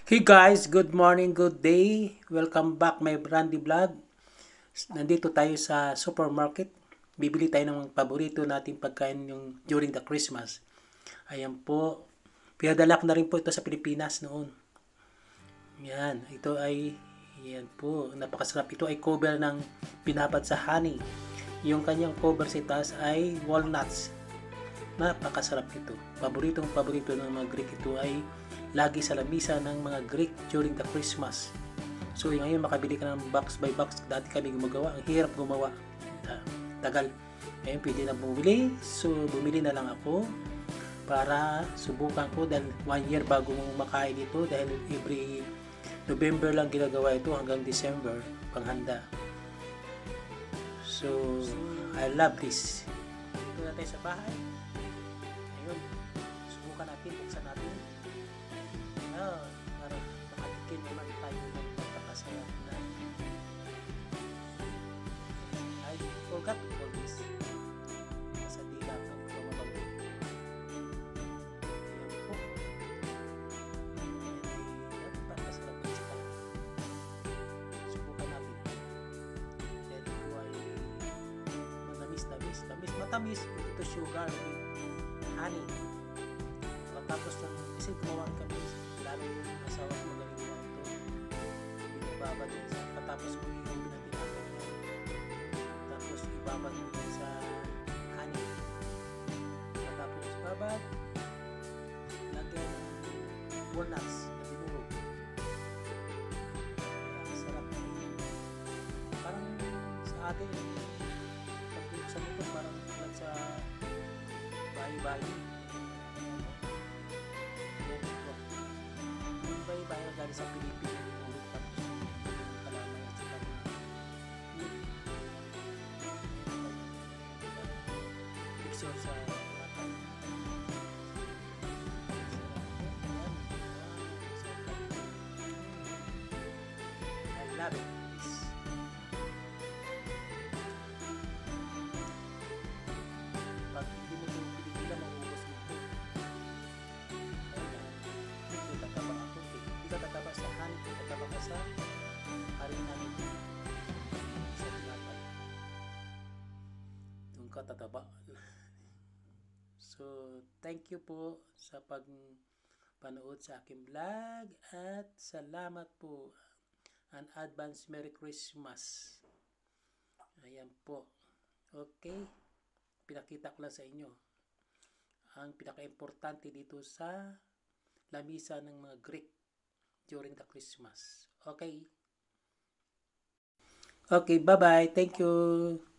Hey guys, good morning, good day. Welcome back my Brandy Vlog. Nandito tayo sa supermarket. Bibili tayo ng paborito nating pagkain yung during the Christmas. Ayan po. Pinadala ko na rin po ito sa Pilipinas noon. Yan, yan po, napakasarap. Ito ay cover ng binabad sa honey. Yung kanyang cover sa taas ay walnuts. Napakasarap ito. Paborito ng mga Greek ito ay lagi sa lamisa ng mga Greek during the Christmas. So ngayon makabili ka ng box by box. Dati kami gumagawa. Ang hirap gumawa. Tagal. Ngayon pwede na bumili. So bumili na lang ako para subukan ko dahil 1 year bago makain ito dahil every November lang ginagawa ito hanggang December panghanda. So I love this. Dito na tayo sa bahay. Ayun, subukan natin, buksan natin. Para makatikin naman tayo ng pagkakasarap na. I forgot all this. Nasa dila ang bumabago. Ayan po. Napakasarap ang sila. Subukan natin. Dahil ito ay matamis. Ito sugar with honey. Tapos kasi gumawa kami, lalo yung asawa ko magaling gumawa ito. Ibabad yun sa, patapos ko yung pinatinapan niya. Tapos ibabad mo yun sa honey. Patapos ibabad, lagyan ng walnuts na dinurog. Sarap. Parang sa atin, pag buksan ito, parang tulad sa bahay-bahay. Bayan galing sa Pilipinas ulit tapos kalamay at saka picture sa mata. I love it. Pag hindi mo ito pinigilan, mauubos mo ito. Tataba sa honey, tataba ka sa harina nito sa tinapay. Doon ka tataba. So, thank you po sa panood sa aking vlog at salamat po. An advance Merry Christmas. Ayan po. Okay. Pinakita ko lang sa inyo ang pinaka-importante dito sa lamisa ng mga Greek during the Christmas. Okay. Okay, bye-bye. Thank you.